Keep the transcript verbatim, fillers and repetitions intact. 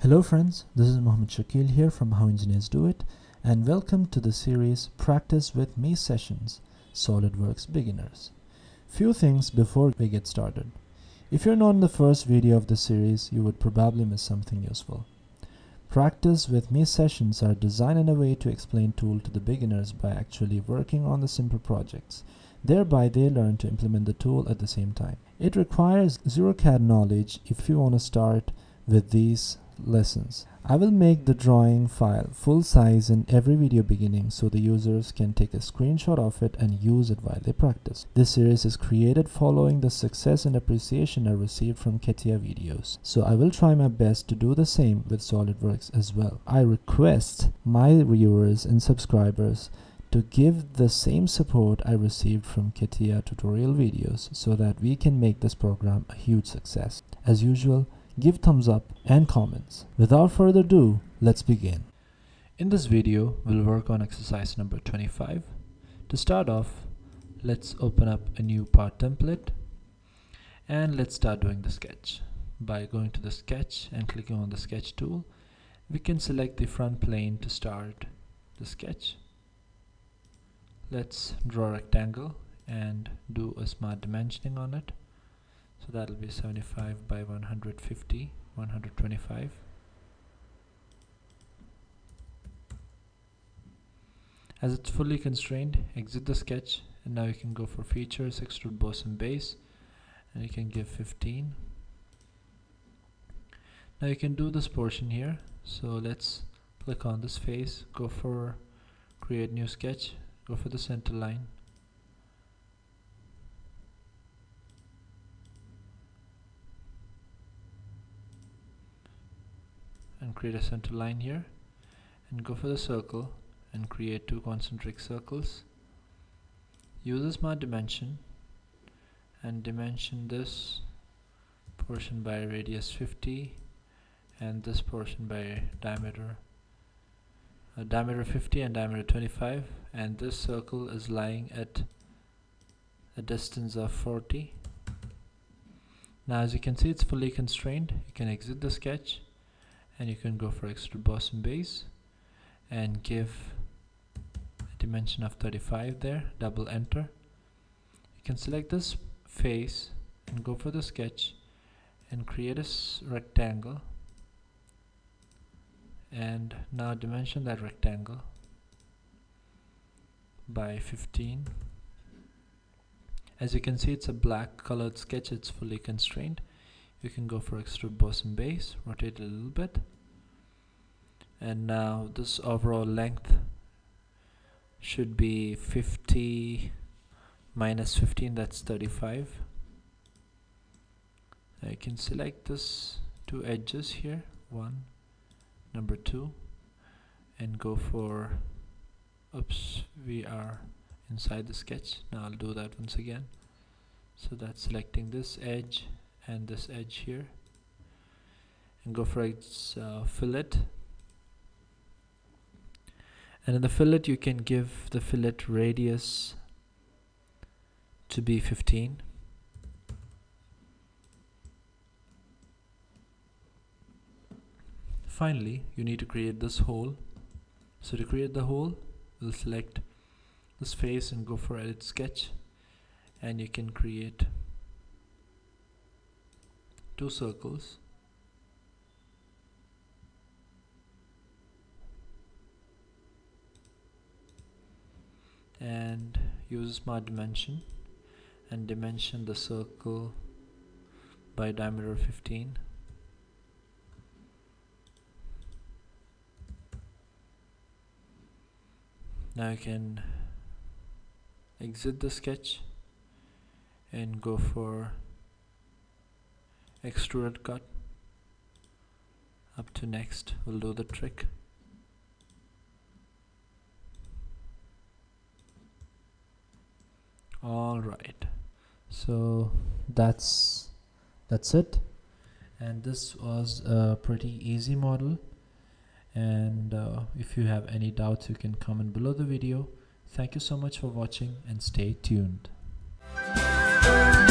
Hello friends, this is Mohammed Shakil here from How Engineers Do It, and welcome to the series Practice with Me Sessions, SolidWorks Beginners. Few things before we get started. If you're not in the first video of the series, you would probably miss something useful. Practice with Me sessions are designed in a way to explain tool to the beginners by actually working on the simple projects. Thereby they learn to implement the tool at the same time. It requires zero C A D knowledge if you want to start with these lessons. I will make the drawing file full size in every video beginning so the users can take a screenshot of it and use it while they practice. This series is created following the success and appreciation I received from CATIA videos, so I will try my best to do the same with SolidWorks as well. I request my viewers and subscribers to give the same support I received from CATIA tutorial videos so that we can make this program a huge success. As usual, give thumbs up and comments. Without further ado, let's begin. In this video, we'll work on exercise number twenty-five. To start off, let's open up a new part template and let's start doing the sketch. By going to the sketch and clicking on the sketch tool, we can select the front plane to start the sketch. Let's draw a rectangle and do a smart dimensioning on it. So that'll be seventy-five by one hundred fifty, one hundred twenty-five. As it's fully constrained, exit the sketch, and now you can go for features, extrude boss and base, and you can give fifteen. Now you can do this portion here. So let's click on this face, go for create new sketch, go for the center line. And create a center line here, and go for the circle and create two concentric circles. Use a smart dimension and dimension this portion by radius fifty and this portion by diameter uh, diameter fifty and diameter twenty-five, and this circle is lying at a distance of forty. Now as you can see, it's fully constrained. You can exit the sketch and you can go for extrude boss and base and give a dimension of thirty-five there, double enter. You can select this face and go for the sketch and create a rectangle, and now dimension that rectangle by fifteen. As you can see, it's a black colored sketch, it's fully constrained. You can go for extrude boss and base, rotate it a little bit, and now this overall length should be fifty minus fifteen, that's thirty-five. Now you can select this two edges here, one, number two, and go for, oops, we are inside the sketch. Now I'll do that once again. So that's selecting this edge and this edge here, and go for its uh, fillet. And in the fillet you can give the fillet radius to be fifteen. Finally, you need to create this hole. So to create the hole, we'll select this face and go for edit sketch, and you can create two circles, and use smart dimension and dimension the circle by diameter fifteen. Now you can exit the sketch and go for extrude cut up to next. We'll do the trick. Alright, so that's that's it, and this was a pretty easy model, and uh, if you have any doubts you can comment below the video. Thank you so much for watching and stay tuned.